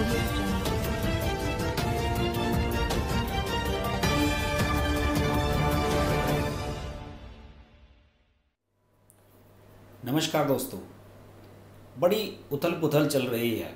audio jungle. नमस्कार दोस्तों, बड़ी उथल पुथल चल रही है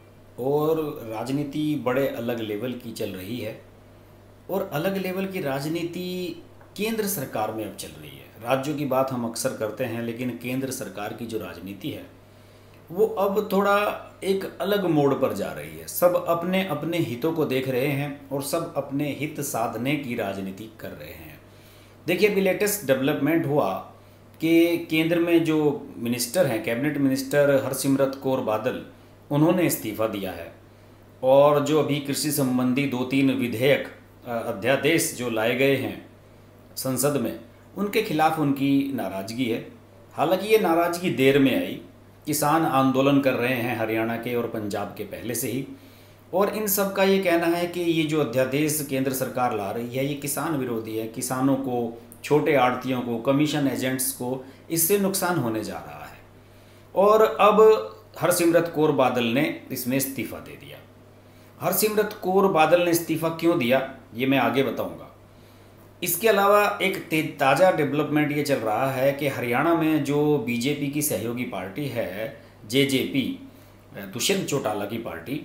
और राजनीति बड़े अलग लेवल की चल रही है और अलग लेवल की राजनीति केंद्र सरकार में अब चल रही है। राज्यों की बात हम अक्सर करते हैं, लेकिन केंद्र सरकार की जो राजनीति है वो अब थोड़ा एक अलग मोड़ पर जा रही है। सब अपने अपने हितों को देख रहे हैं और सब अपने हित साधने की राजनीति कर रहे हैं। देखिए, अभी लेटेस्ट डेवलपमेंट हुआ कि केंद्र में जो मिनिस्टर हैं, कैबिनेट मिनिस्टर हरसिमरत कौर बादल, उन्होंने इस्तीफ़ा दिया है और जो अभी कृषि संबंधी 2-3 विधेयक अध्यादेश जो लाए गए हैं संसद में, उनके खिलाफ उनकी नाराज़गी है। हालांकि ये नाराज़गी देर में आई, किसान आंदोलन कर रहे हैं हरियाणा के और पंजाब के पहले से ही, और इन सब का ये कहना है कि ये जो अध्यादेश केंद्र सरकार ला रही है ये किसान विरोधी है, किसानों को, छोटे आड़तियों को, कमीशन एजेंट्स को इससे नुकसान होने जा रहा है। और अब हरसिमरत कौर बादल ने इसमें इस्तीफ़ा दे दिया। हरसिमरत कौर बादल ने इस्तीफ़ा क्यों दिया ये मैं आगे बताऊंगा। इसके अलावा एक ताज़ा डेवलपमेंट ये चल रहा है कि हरियाणा में जो बीजेपी की सहयोगी पार्टी है, जेजेपी, दुष्यंत चौटाला की पार्टी,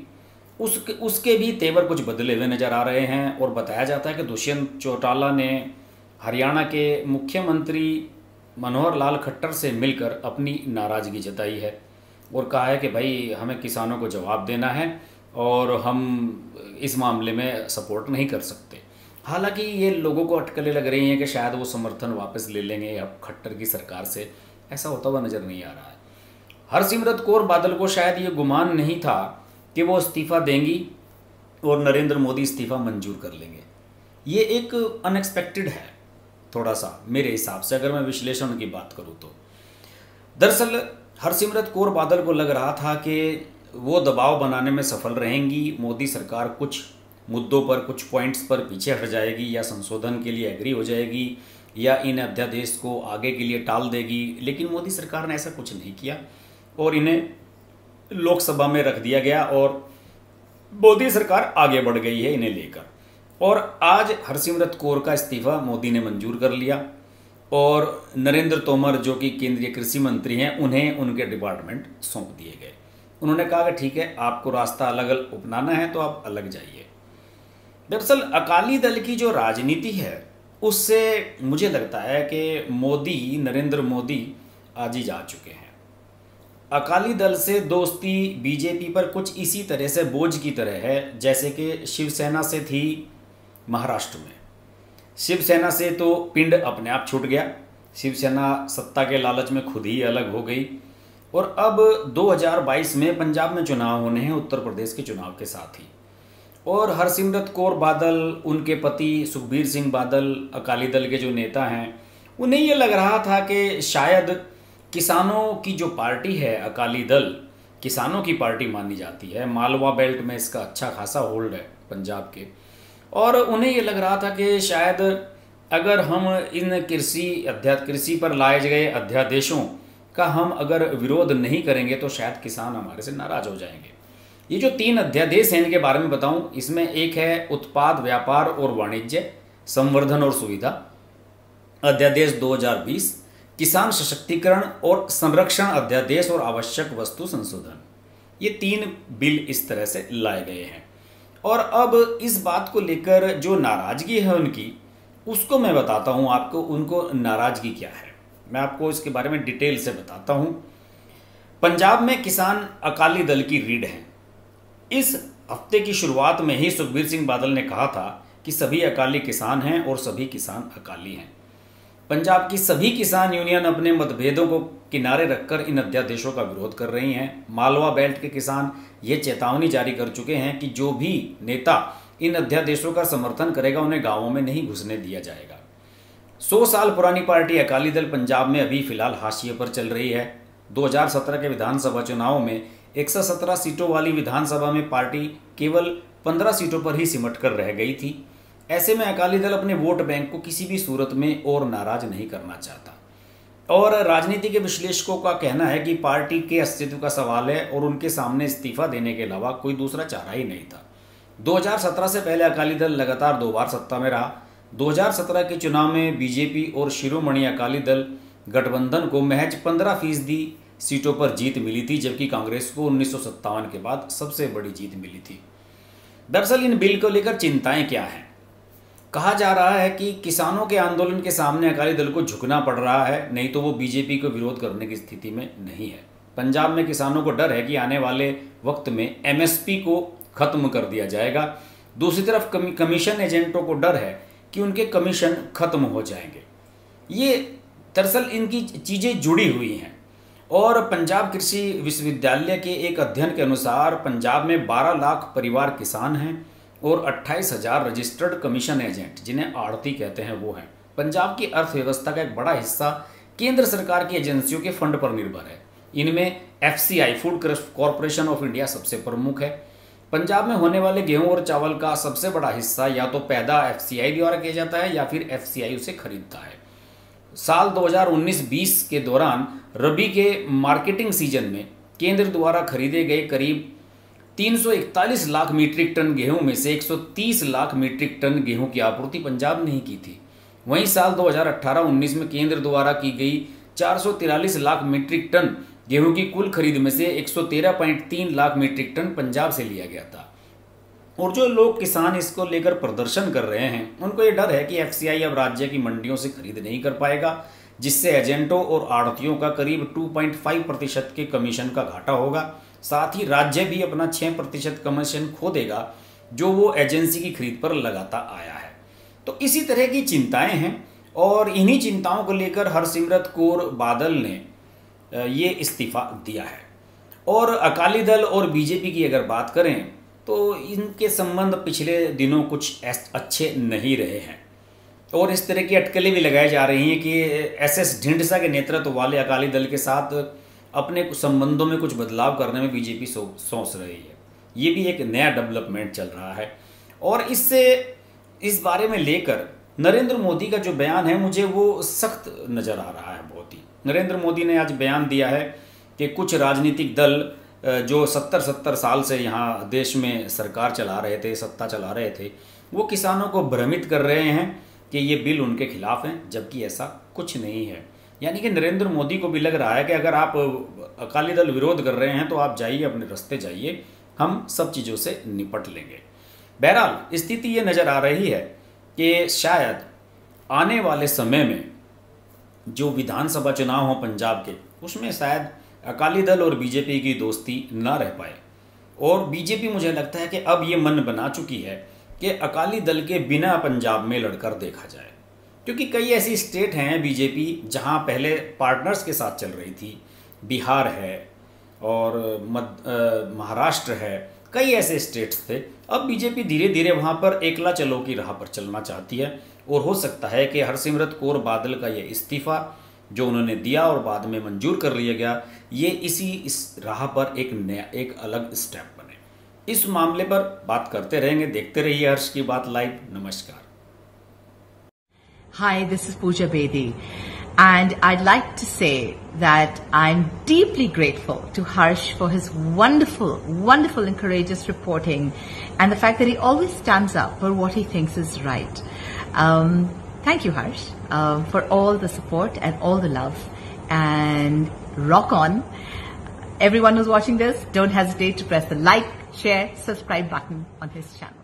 उसके भी तेवर कुछ बदले हुए नज़र आ रहे हैं। और बताया जाता है कि दुष्यंत चौटाला ने हरियाणा के मुख्यमंत्री मनोहर लाल खट्टर से मिलकर अपनी नाराज़गी जताई है और कहा है कि भाई हमें किसानों को जवाब देना है और हम इस मामले में सपोर्ट नहीं कर सकते। हालांकि ये लोगों को अटकलें लग रही हैं कि शायद वो समर्थन वापस ले लेंगे अब खट्टर की सरकार से। ऐसा होता हुआ नज़र नहीं आ रहा है। हरसिमरत कौर बादल को शायद ये गुमान नहीं था कि वो इस्तीफ़ा देंगी और नरेंद्र मोदी इस्तीफ़ा मंजूर कर लेंगे। ये एक अनएक्सपेक्टेड है थोड़ा सा, मेरे हिसाब से, अगर मैं विश्लेषण की बात करूँ तो। दरअसल हरसिमरत कौर बादल को लग रहा था कि वो दबाव बनाने में सफल रहेंगी, मोदी सरकार कुछ मुद्दों पर, कुछ पॉइंट्स पर पीछे हट जाएगी या संशोधन के लिए एग्री हो जाएगी या इन अध्यादेश को आगे के लिए टाल देगी। लेकिन मोदी सरकार ने ऐसा कुछ नहीं किया और इन्हें लोकसभा में रख दिया गया और मोदी सरकार आगे बढ़ गई है इन्हें लेकर। और आज हरसिमरत कौर का इस्तीफ़ा मोदी ने मंजूर कर लिया और नरेंद्र तोमर जो कि केंद्रीय कृषि मंत्री हैं, उन्हें उनके डिपार्टमेंट सौंप दिए गए। उन्होंने कहा कि ठीक है, आपको रास्ता अलग अलग अपनाना है तो आप अलग जाइए। दरअसल अकाली दल की जो राजनीति है उससे मुझे लगता है कि नरेंद्र मोदी आज ही जा चुके हैं। अकाली दल से दोस्ती बीजेपी पर कुछ इसी तरह से बोझ की तरह है जैसे कि शिवसेना से थी महाराष्ट्र में। शिवसेना से तो पिंड अपने आप छूट गया, शिवसेना सत्ता के लालच में खुद ही अलग हो गई। और अब 2022 में पंजाब में चुनाव होने हैं, उत्तर प्रदेश के चुनाव के साथ ही। और हरसिमरत कौर बादल, उनके पति सुखबीर सिंह बादल, अकाली दल के जो नेता हैं, उन्हें ये लग रहा था कि शायद किसानों की जो पार्टी है अकाली दल, किसानों की पार्टी मानी जाती है, मालवा बेल्ट में इसका अच्छा खासा होल्ड है पंजाब के, और उन्हें ये लग रहा था कि शायद अगर हम इन कृषि पर लाए गए अध्यादेशों का हम अगर विरोध नहीं करेंगे तो शायद किसान हमारे से नाराज हो जाएंगे। ये जो 3 अध्यादेश हैं इनके बारे में बताऊं, इसमें एक है उत्पाद, व्यापार और वाणिज्य, संवर्धन और सुविधा अध्यादेश 2020, किसान सशक्तिकरण और संरक्षण अध्यादेश और आवश्यक वस्तु संशोधन। ये 3 बिल इस तरह से लाए गए हैं। और अब इस बात को लेकर जो नाराजगी है उनकी, उसको मैं बताता हूं आपको, उनको नाराजगी क्या है मैं आपको इसके बारे में डिटेल से बताता हूं। पंजाब में किसान अकाली दल की रीढ़ हैं। इस हफ्ते की शुरुआत में ही सुखबीर सिंह बादल ने कहा था कि सभी अकाली किसान हैं और सभी किसान अकाली हैं। पंजाब की सभी किसान यूनियन अपने मतभेदों को किनारे रखकर इन अध्यादेशों का विरोध कर रही हैं। मालवा बेल्ट के किसान ये चेतावनी जारी कर चुके हैं कि जो भी नेता इन अध्यादेशों का समर्थन करेगा उन्हें गांवों में नहीं घुसने दिया जाएगा। 100 साल पुरानी पार्टी अकाली दल पंजाब में अभी फिलहाल हाशिए पर चल रही है। 2017 के विधानसभा चुनाव में 117 सीटों वाली विधानसभा में पार्टी केवल 15 सीटों पर ही सिमट कर रह गई थी। ऐसे में अकाली दल अपने वोट बैंक को किसी भी सूरत में और नाराज नहीं करना चाहता और राजनीति के विश्लेषकों का कहना है कि पार्टी के अस्तित्व का सवाल है और उनके सामने इस्तीफा देने के अलावा कोई दूसरा चारा ही नहीं था। 2017 से पहले अकाली दल लगातार 2 बार सत्ता में रहा। 2017 के चुनाव में बीजेपी और शिरोमणि अकाली दल गठबंधन को महज 15% सीटों पर जीत मिली थी, जबकि कांग्रेस को 1957 के बाद सबसे बड़ी जीत मिली थी। दरअसल इन बिल को लेकर चिंताएं क्या हैं? कहा जा रहा है कि किसानों के आंदोलन के सामने अकाली दल को झुकना पड़ रहा है, नहीं तो वो बीजेपी को विरोध करने की स्थिति में नहीं है। पंजाब में किसानों को डर है कि आने वाले वक्त में एमएसपी को खत्म कर दिया जाएगा। दूसरी तरफ कमीशन एजेंटों को डर है कि उनके कमीशन खत्म हो जाएंगे। ये दरअसल इनकी चीज़ें जुड़ी हुई हैं। और पंजाब कृषि विश्वविद्यालय के एक अध्ययन के अनुसार पंजाब में 12 लाख परिवार किसान हैं और 28,000 रजिस्टर्ड कमीशन एजेंट, जिन्हें आड़ती कहते हैं, वो हैं। पंजाब की अर्थव्यवस्था का एक बड़ा हिस्सा केंद्र सरकार की एजेंसियों के फंड पर निर्भर है। इनमें FCI, food corporation of India, सबसे प्रमुख है। पंजाब में होने वाले गेहूं और चावल का सबसे बड़ा हिस्सा या तो पैदा एफसीआई द्वारा किया जाता है या फिर एफसीआई उसे खरीदता है। साल 2019-20 के दौरान रबी के मार्केटिंग सीजन में केंद्र द्वारा खरीदे गए करीब 341 लाख मीट्रिक टन गेहूं में से 130 लाख मीट्रिक टन गेहूं की आपूर्ति पंजाब ने ही की थी। वहीं साल 2018-19 में केंद्र द्वारा की गई 443 लाख मीट्रिक टन गेहूं की कुल खरीद में से 113.3 लाख मीट्रिक टन पंजाब से लिया गया था। और जो लोग किसान इसको लेकर प्रदर्शन कर रहे हैं, उनको ये डर है कि एफसीआई अब राज्य की मंडियों से खरीद नहीं कर पाएगा, जिससे एजेंटों और आड़तियों का करीब 2.5% के कमीशन का घाटा होगा। साथ ही राज्य भी अपना 6% कमीशन खो देगा, जो वो एजेंसी की खरीद पर लगाता आया है। तो इसी तरह की चिंताएं हैं और इन्हीं चिंताओं को लेकर हरसिमरत कौर बादल ने ये इस्तीफा दिया है। और अकाली दल और बीजेपी की अगर बात करें तो इनके संबंध पिछले दिनों कुछ अच्छे नहीं रहे हैं और इस तरह की अटकलें भी लगाई जा रही हैं कि एसएस ढींढसा के नेतृत्व वाले अकाली दल के साथ अपने संबंधों में कुछ बदलाव करने में बीजेपी सोच रही है। ये भी एक नया डेवलपमेंट चल रहा है और इस बारे में लेकर नरेंद्र मोदी का जो बयान है, मुझे वो सख्त नज़र आ रहा है बहुत ही। नरेंद्र मोदी ने आज बयान दिया है कि कुछ राजनीतिक दल जो 70 साल से यहाँ देश में सरकार चला रहे थे, सत्ता चला रहे थे, वो किसानों को भ्रमित कर रहे हैं कि ये बिल उनके खिलाफ हैं, जबकि ऐसा कुछ नहीं है। यानी कि नरेंद्र मोदी को भी लग रहा है कि अगर आप अकाली दल विरोध कर रहे हैं तो आप जाइए, अपने रास्ते जाइए, हम सब चीज़ों से निपट लेंगे। बहरहाल स्थिति ये नज़र आ रही है कि शायद आने वाले समय में जो विधानसभा चुनाव हो पंजाब के, उसमें शायद अकाली दल और बीजेपी की दोस्ती ना रह पाए। और बीजेपी, मुझे लगता है कि अब ये मन बना चुकी है कि अकाली दल के बिना पंजाब में लड़कर देखा जाए, क्योंकि कई ऐसी स्टेट हैं बीजेपी जहां पहले पार्टनर्स के साथ चल रही थी। बिहार है और महाराष्ट्र है, कई ऐसे स्टेट्स थे। अब बीजेपी धीरे धीरे वहां पर एकला चलो की राह पर चलना चाहती है और हो सकता है कि हरसिमरत कौर बादल का ये इस्तीफा जो उन्होंने दिया और बाद में मंजूर कर लिया गया, ये इस राह पर एक अलग स्टेप बने। इस मामले पर बात करते रहेंगे, देखते रहिए हर्ष की बात लाइव। नमस्कार। Hi, this is Pooja Bedi, and I'd like to say that I'm deeply grateful to Harsh for his wonderful and courageous reporting and the fact that he always stands up for what he thinks is right. Thank you, Harsh, for all the support and all the love, and rock on. Everyone who's watching this, don't hesitate to press the like, share, subscribe button on his channel.